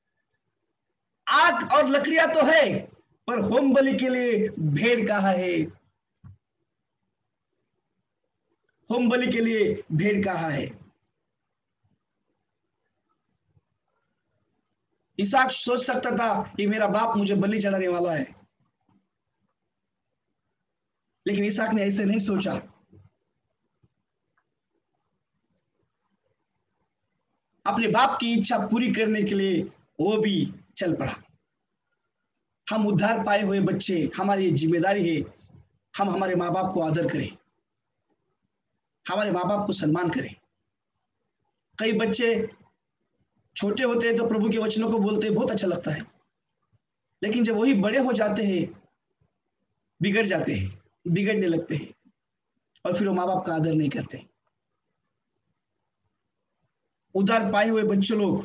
आग और लकड़ियां तो है, पर होम बलि के लिए भेड़ कहाँ है? होम बलि के लिए भेड़ कहाँ है? इसहाक सोच सकता था कि मेरा बाप मुझे बलि चढ़ाने वाला है, लेकिन इसहाक ने ऐसे नहीं सोचा। अपने बाप की इच्छा पूरी करने के लिए वो भी चल पड़ा। हम उद्धार पाए हुए बच्चे, हमारी जिम्मेदारी है हम हमारे माँ बाप को आदर करें, हमारे माँ बाप को सम्मान करें। कई बच्चे छोटे होते हैं तो प्रभु के वचनों को बोलते हैं, बहुत अच्छा लगता है, लेकिन जब वही बड़े हो जाते हैं बिगड़ जाते हैं, बिगड़ने लगते हैं और फिर वो माँ बाप का आदर नहीं करते। उद्धार पाए हुए बच्चे लोग,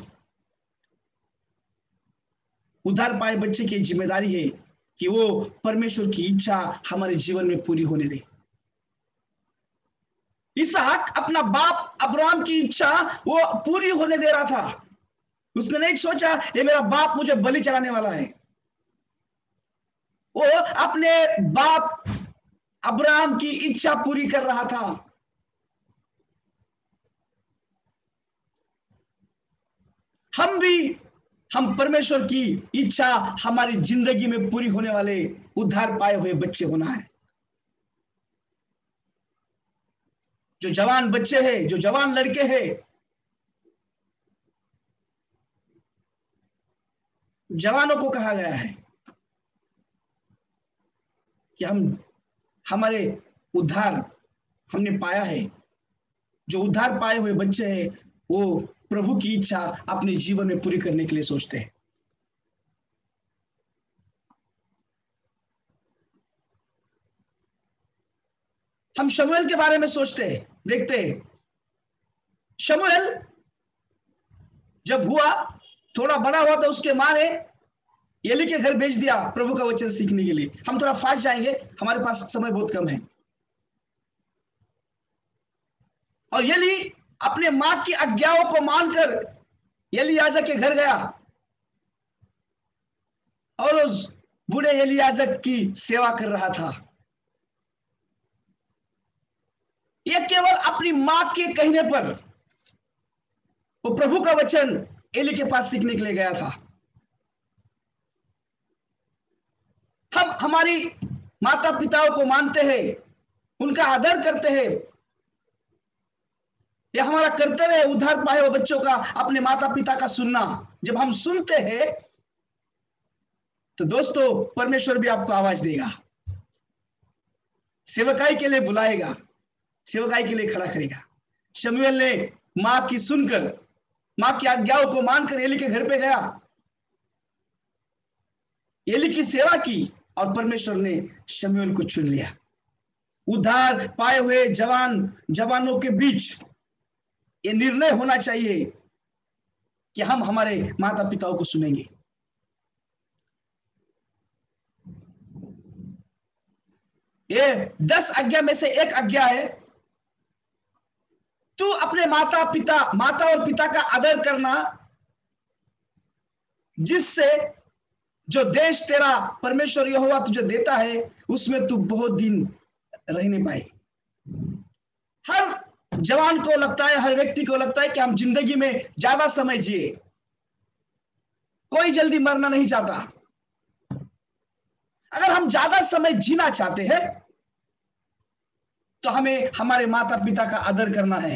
उद्धार पाए बच्चे की जिम्मेदारी है कि वो परमेश्वर की इच्छा हमारे जीवन में पूरी होने दे। इसहाक अपना बाप अब्राहम की इच्छा वो पूरी होने दे रहा था। उसने नहीं सोचा ये मेरा बाप मुझे बलि चढ़ाने वाला है। वो अपने बाप अब्राहम की इच्छा पूरी कर रहा था। हम भी हम परमेश्वर की इच्छा हमारी जिंदगी में पूरी होने वाले उद्धार पाए हुए बच्चे होना है। जो जवान बच्चे हैं, जो जवान लड़के हैं, जवानों को कहा गया है कि हम हमारे उद्धार हमने पाया है। जो उद्धार पाए हुए बच्चे हैं वो प्रभु की इच्छा अपने जीवन में पूरी करने के लिए सोचते हैं। हम शमूएल के बारे में सोचते हैं, देखते हैं। शमूएल जब हुआ, थोड़ा बड़ा हुआ तो उसके माँ ने एली के घर भेज दिया प्रभु का वचन सीखने के लिए। हम थोड़ा फास्ट जाएंगे, हमारे पास समय बहुत कम है। और एली अपने मां की आज्ञाओं को मानकर एलियाजर के घर गया और उस बूढ़े एलियाजर की सेवा कर रहा था। यह केवल अपनी मां के कहने पर वो प्रभु का वचन एली के पास सीखने के लिए गया था। हम हमारी माता पिताओं को मानते हैं, उनका आदर करते हैं। यह हमारा कर्तव्य है उद्धार पाए हुए बच्चों का अपने माता पिता का सुनना। जब हम सुनते हैं तो दोस्तों परमेश्वर भी आपको आवाज देगा, सेवकाई के लिए बुलाएगा, सेवकाई के लिए खड़ा करेगा। शमूएल ने मां की सुनकर, मां की आज्ञाओं को मानकर एली के घर पे गया एली की सेवा की और परमेश्वर ने शमूएल को चुन लिया। उद्धार पाए हुए जवान जवानों के बीच ये निर्णय होना चाहिए कि हम हमारे माता पिताओं को सुनेंगे। ये दस आज्ञा में से एक आज्ञा है, तू अपने माता पिता माता और पिता का आदर करना, जिससे जो देश तेरा परमेश्वर यहोवा तुझे देता है उसमें तू बहुत दिन रहने पाए। हर जवान को लगता है, हर व्यक्ति को लगता है कि हम जिंदगी में ज्यादा समय जिए, कोई जल्दी मरना नहीं चाहता। अगर हम ज्यादा समय जीना चाहते हैं तो हमें हमारे माता पिता का आदर करना है,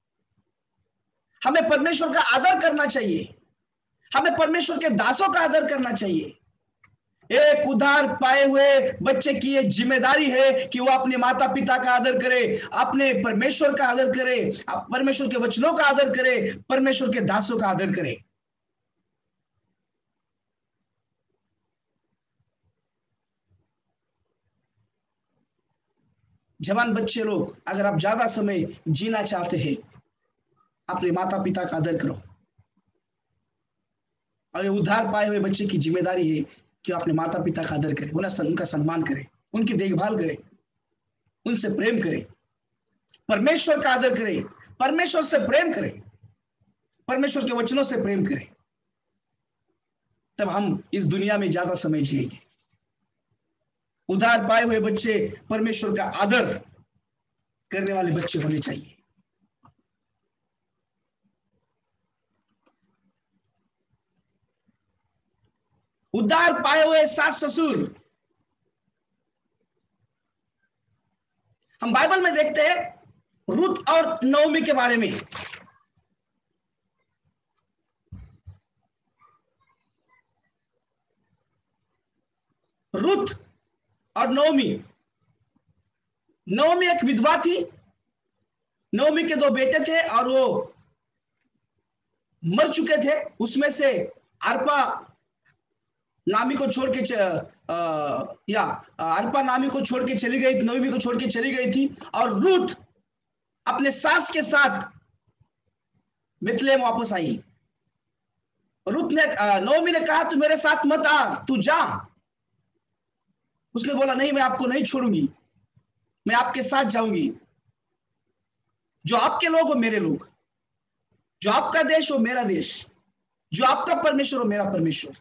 हमें परमेश्वर का आदर करना चाहिए, हमें परमेश्वर के दासों का आदर करना चाहिए। एक उद्धार पाए हुए बच्चे की ये जिम्मेदारी है कि वो अपने माता पिता का आदर करे, अपने परमेश्वर का आदर करे, परमेश्वर के वचनों का आदर करे, परमेश्वर के दासों का आदर करे। जवान बच्चे लोग, अगर आप ज्यादा समय जीना चाहते हैं, अपने माता पिता का आदर करो। और ये उद्धार पाए हुए बच्चे की जिम्मेदारी है कि अपने माता पिता का आदर करे, उनका सम्मान करे, उनकी देखभाल करे, उनसे प्रेम करे, परमेश्वर का आदर करे, परमेश्वर से प्रेम करे, परमेश्वर के वचनों से प्रेम करे। तब हम इस दुनिया में ज्यादा समय जिएंगे। उद्धार पाए हुए बच्चे परमेश्वर का आदर करने वाले बच्चे होने चाहिए। उद्धार पाए हुए सास ससुर, हम बाइबल में देखते हैं रूत और नओमी के बारे में। रूत और नओमी, नओमी एक विधवा थी, नओमी के दो बेटे थे और वो मर चुके थे। उसमें से अर्पा नामी को छोड़ के आ, या अर्पा नामी को छोड़ के चली गई, नओमी को छोड़ के चली गई थी। और रूत अपने सास के साथ बेथलेहम वापस आई। रूत ने नओमी ने कहा तू मेरे साथ मत आ, तू जा। उसने बोला नहीं, मैं आपको नहीं छोड़ूंगी, मैं आपके साथ जाऊंगी। जो आपके लोग वो मेरे लोग, जो आपका देश वो मेरा देश, जो आपका परमेश्वर वो मेरा परमेश्वर।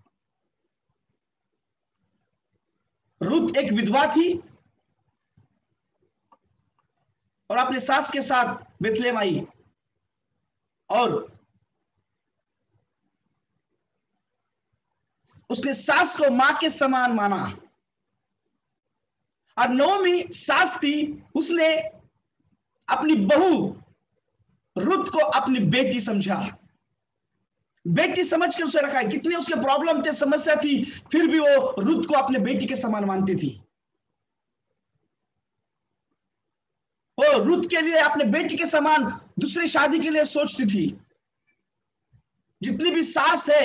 रूत एक विधवा थी और अपने सास के साथ बेथलेहम आई और उसने सास को मां के समान माना। और नओमी सास थी, उसने अपनी बहू रूत को अपनी बेटी समझा, बेटी समझ के उसे रखा है। कितने उसके प्रॉब्लम थे, समस्या थी, फिर भी वो रूत को अपने बेटी के समान मानती थी। वो रूत के लिए अपने बेटी के समान दूसरी शादी के लिए सोचती थी। जितनी भी सास है,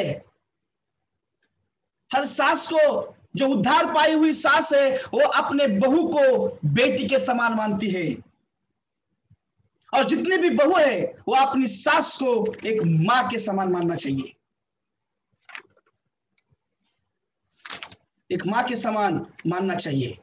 हर सास को, जो उद्धार पाई हुई सास है, वो अपने बहू को बेटी के समान मानती है। और जितनी भी बहू है वो अपनी सास को एक मां के समान मानना चाहिए, एक मां के समान मानना चाहिए।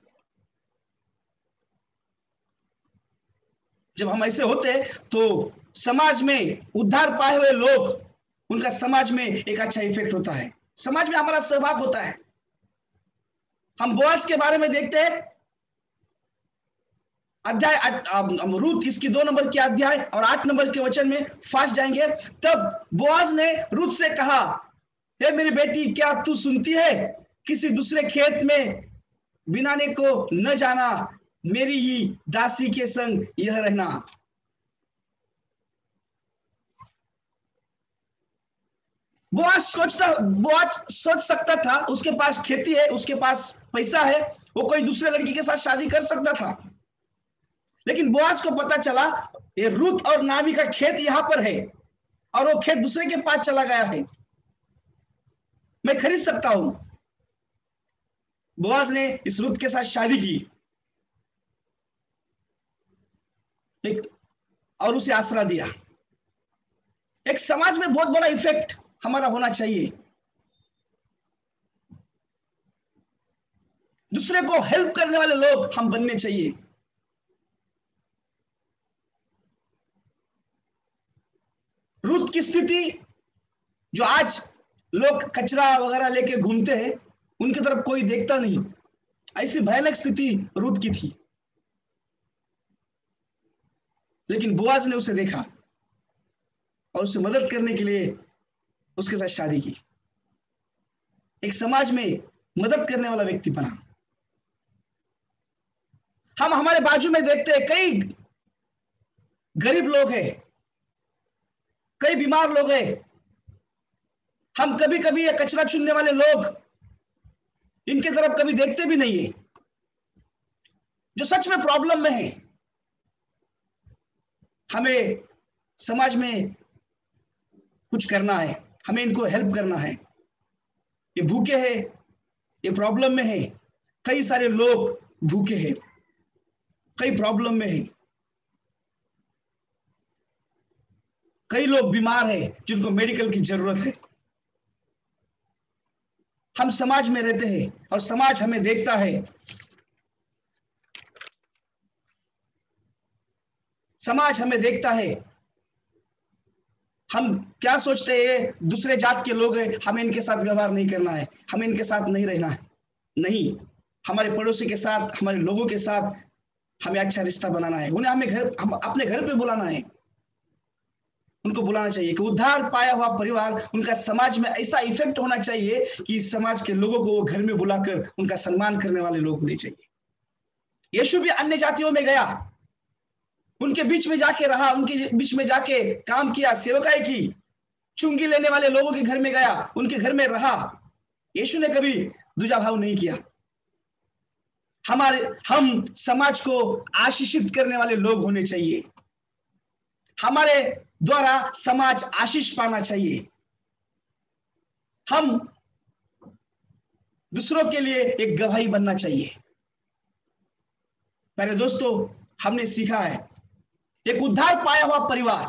जब हम ऐसे होते तो समाज में उद्धार पाए हुए लोग, उनका समाज में एक अच्छा इफेक्ट होता है, समाज में हमारा सहभाग होता है। हम बोआज के बारे में देखते हैं, अध्याय रूत इसकी दो नंबर के अध्याय और आठ नंबर के वचन में फास्ट जाएंगे। तब बोआज ने रूत से कहा, हे मेरी बेटी, क्या तू सुनती है? किसी दूसरे खेत में बिनाने को न जाना, मेरी ही दासी के संग यह रहना। बोआज सोचता बोआज सोच सकता था, उसके पास खेती है, उसके पास पैसा है, वो कोई दूसरे लड़की के साथ शादी कर सकता था। लेकिन बोआज को पता चला ये रूत और नामी का खेत यहां पर है और वो खेत दूसरे के पास चला गया है, मैं खरीद सकता हूं। बोआज ने इस रुत के साथ शादी की, एक और उसे आसरा दिया। एक समाज में बहुत बड़ा इफेक्ट हमारा होना चाहिए, दूसरे को हेल्प करने वाले लोग हम बनने चाहिए। रुत की स्थिति, जो आज लोग कचरा वगैरह लेके घूमते हैं, उनकी तरफ कोई देखता नहीं, ऐसी भयानक स्थिति रुत की थी। लेकिन बोआज ने उसे देखा और उसे मदद करने के लिए उसके साथ शादी की, एक समाज में मदद करने वाला व्यक्ति बना। हम हमारे बाजू में देखते हैं कई गरीब लोग हैं, कई बीमार लोग हैं, हम कभी कभी ये कचरा चुनने वाले लोग इनके तरफ कभी देखते भी नहीं है, जो सच में प्रॉब्लम में है। हमें समाज में कुछ करना है, हमें इनको हेल्प करना है। ये भूखे हैं, ये प्रॉब्लम में है, कई सारे लोग भूखे हैं, कई प्रॉब्लम में है, कई लोग बीमार हैं जिनको मेडिकल की जरूरत है। हम समाज में रहते हैं और समाज हमें देखता है, समाज हमें देखता है। हम क्या सोचते हैं, दूसरे जात के लोग हैं, हमें इनके साथ व्यवहार नहीं करना है, हमें इनके साथ नहीं रहना है। नहीं, हमारे पड़ोसी के साथ, हमारे लोगों के साथ हमें अच्छा रिश्ता बनाना है, उन्हें हमें घर हम अपने घर पे बुलाना है, उनको बुलाना चाहिए कि उद्धार पाया हुआ परिवार, उनका समाज में ऐसा इफेक्ट होना चाहिए कि समाज के लोगों को वो घर में बुलाकर उनका सम्मान करने वाले लोग होने चाहिए। यीशु भी अन्य जातियों में गया, उनके बीच में जाके रहा, उनके बीच में जाके काम किया, सेवकाई की, चुंगी लेने वाले लोगों के घर में गया, उनके घर में रहा। यीशु ने कभी दूजा भाव नहीं किया। हमारे हम समाज को आशीषित करने वाले लोग होने चाहिए, हमारे द्वारा समाज आशीष पाना चाहिए। हम दूसरों के लिए एक गवाही बनना चाहिए। मेरे दोस्तों, हमने सीखा है, एक उद्धार पाया हुआ परिवार,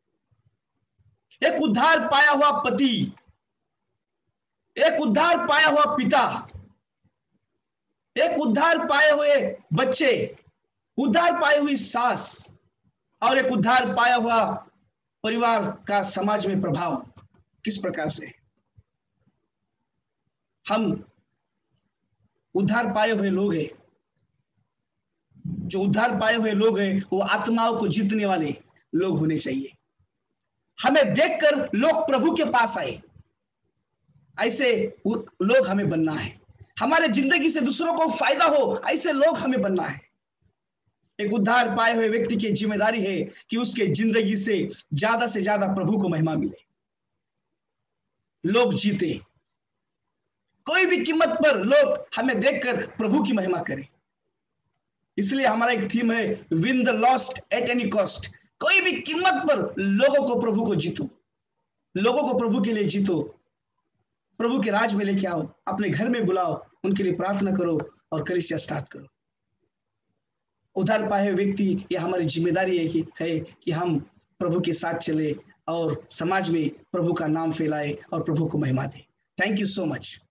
एक उद्धार पाया हुआ पति, एक उद्धार पाया हुआ पिता, एक उद्धार पाए हुए बच्चे, उद्धार पाई हुई सास और एक उद्धार पाया हुआ परिवार का समाज में प्रभाव किस प्रकार से। हम उद्धार पाए हुए लोग हैं, जो उद्धार पाए हुए लोग हैं वो आत्माओं को जीतने वाले लोग होने चाहिए। हमें देखकर लोग प्रभु के पास आए, ऐसे लोग हमें बनना है। हमारे जिंदगी से दूसरों को फायदा हो, ऐसे लोग हमें बनना है। एक उद्धार पाए हुए व्यक्ति की जिम्मेदारी है कि उसके जिंदगी से ज्यादा से ज्यादा प्रभु को महिमा मिले, लोग जीते, कोई भी कीमत पर लोग हमें देखकर प्रभु की महिमा करें। इसलिए हमारा एक थीम है, win the lost at any cost. कोई भी कीमत पर लोगों को प्रभु को जीतो, लोगों को प्रभु के लिए जीतो, प्रभु के राज में लेके आओ, अपने घर में बुलाओ, उनके लिए प्रार्थना करो और कलीसिया स्टार्ट करो। उद्धार पाए हुए व्यक्ति, ये हमारी जिम्मेदारी है कि है कि हम प्रभु के साथ चले और समाज में प्रभु का नाम फैलाए और प्रभु को महिमा दें। Thank you so much.